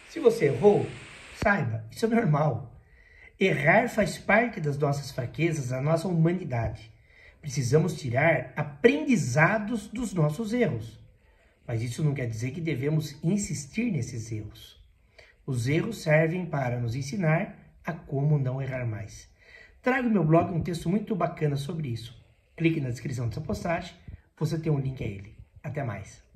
Se você errou, saiba, isso é normal. Errar faz parte das nossas fraquezas, da nossa humanidade. Precisamos tirar aprendizados dos nossos erros. Mas isso não quer dizer que devemos insistir nesses erros. Os erros servem para nos ensinar a como não errar mais. Trago no meu blog um texto muito bacana sobre isso. Clique na descrição dessa postagem, você tem um link a ele. Até mais.